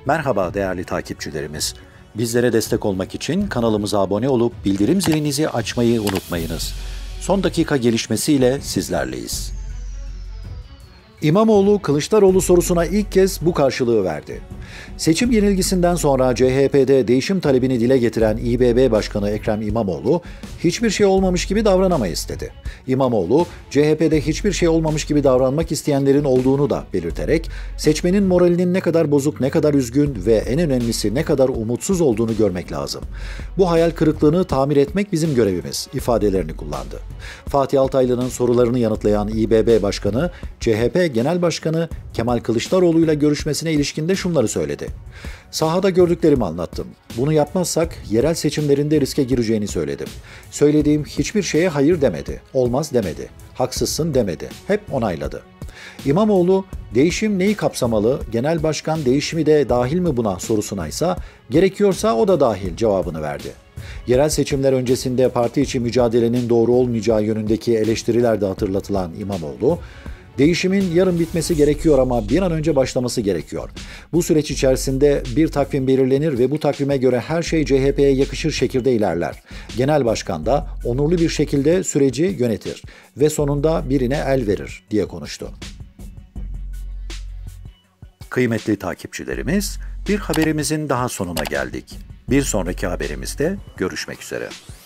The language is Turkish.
Merhaba değerli takipçilerimiz. Bizlere destek olmak için kanalımıza abone olup bildirim zilinizi açmayı unutmayınız. Son dakika gelişmesiyle sizlerleyiz. İmamoğlu, Kılıçdaroğlu sorusuna ilk kez bu karşılığı verdi. Seçim yenilgisinden sonra CHP'de değişim talebini dile getiren İBB Başkanı Ekrem İmamoğlu, hiçbir şey olmamış gibi davranamayız dedi. İmamoğlu, CHP'de hiçbir şey olmamış gibi davranmak isteyenlerin olduğunu da belirterek, seçmenin moralinin ne kadar bozuk, ne kadar üzgün ve en önemlisi ne kadar umutsuz olduğunu görmek lazım. Bu hayal kırıklığını tamir etmek bizim görevimiz ifadelerini kullandı. Fatih Altaylı'nın sorularını yanıtlayan İBB Başkanı, CHP Genel Başkanı Kemal Kılıçdaroğlu ile görüşmesine ilişkin de şunları söyledi. Sahada gördüklerimi anlattım. Bunu yapmazsak yerel seçimlerinde riske gireceğini söyledim. Söylediğim hiçbir şeye hayır demedi, olmaz demedi, haksızsın demedi, hep onayladı. İmamoğlu, değişim neyi kapsamalı, genel başkan değişimi de dahil mi buna sorusuna ise gerekiyorsa o da dahil cevabını verdi. Yerel seçimler öncesinde parti içi mücadelenin doğru olmayacağı yönündeki eleştiriler de hatırlatılan İmamoğlu, değişimin yarın bitmesi gerekiyor ama bir an önce başlaması gerekiyor. Bu süreç içerisinde bir takvim belirlenir ve bu takvime göre her şey CHP'ye yakışır şekilde ilerler. Genel başkan da onurlu bir şekilde süreci yönetir ve sonunda birine el verir diye konuştu. Kıymetli takipçilerimiz, bir haberimizin daha sonuna geldik. Bir sonraki haberimizde görüşmek üzere.